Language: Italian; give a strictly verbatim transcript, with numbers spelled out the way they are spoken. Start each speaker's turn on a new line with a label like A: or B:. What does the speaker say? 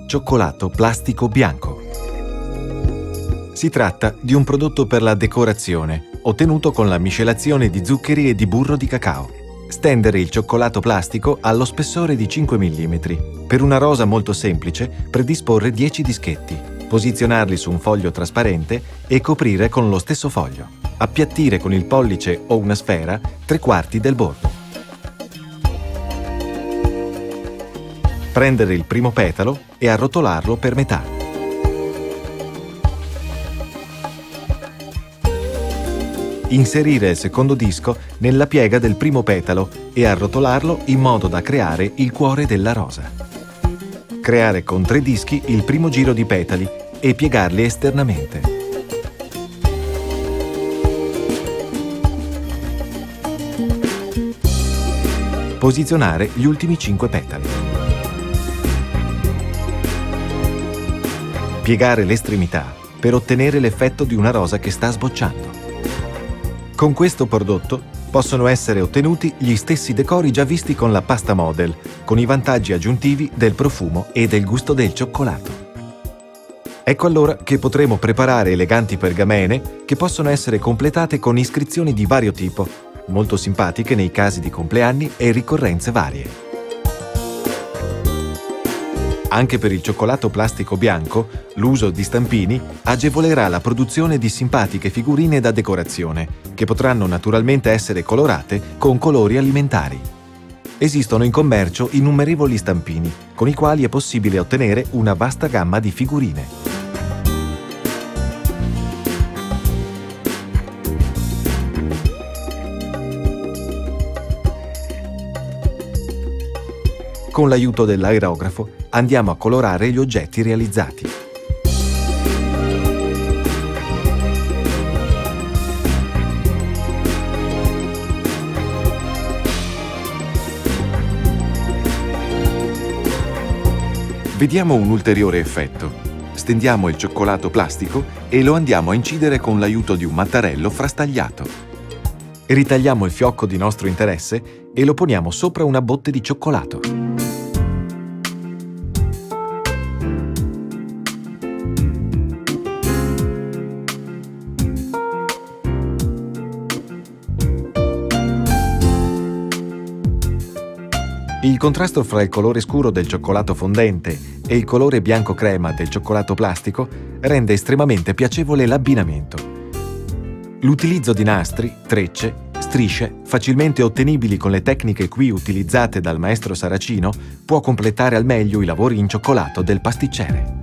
A: Cioccolato plastico bianco. Si tratta di un prodotto per la decorazione, ottenuto con la miscelazione di zuccheri e di burro di cacao. Stendere il cioccolato plastico allo spessore di cinque millimetri. Per una rosa molto semplice, predisporre dieci dischetti, posizionarli su un foglio trasparente e coprire con lo stesso foglio. Appiattire con il pollice o una sfera tre quarti del bordo. Prendere il primo petalo e arrotolarlo per metà. Inserire il secondo disco nella piega del primo petalo e arrotolarlo in modo da creare il cuore della rosa. Creare con tre dischi il primo giro di petali e piegarli esternamente. Posizionare gli ultimi cinque petali. Piegare l'estremità per ottenere l'effetto di una rosa che sta sbocciando. Con questo prodotto possono essere ottenuti gli stessi decori già visti con la pasta model, con i vantaggi aggiuntivi del profumo e del gusto del cioccolato. Ecco allora che potremo preparare eleganti pergamene che possono essere completate con iscrizioni di vario tipo, molto simpatiche nei casi di compleanni e ricorrenze varie. Anche per il cioccolato plastico bianco, l'uso di stampini agevolerà la produzione di simpatiche figurine da decorazione, che potranno naturalmente essere colorate con colori alimentari. Esistono in commercio innumerevoli stampini, con i quali è possibile ottenere una vasta gamma di figurine. Con l'aiuto dell'aerografo andiamo a colorare gli oggetti realizzati. Vediamo un ulteriore effetto. Stendiamo il cioccolato plastico e lo andiamo a incidere con l'aiuto di un mattarello frastagliato. Ritagliamo il fiocco di nostro interesse e lo poniamo sopra una botte di cioccolato. Il contrasto fra il colore scuro del cioccolato fondente e il colore bianco crema del cioccolato plastico rende estremamente piacevole l'abbinamento. L'utilizzo di nastri, trecce, strisce, facilmente ottenibili con le tecniche qui utilizzate dal maestro Saracino, può completare al meglio i lavori in cioccolato del pasticcere.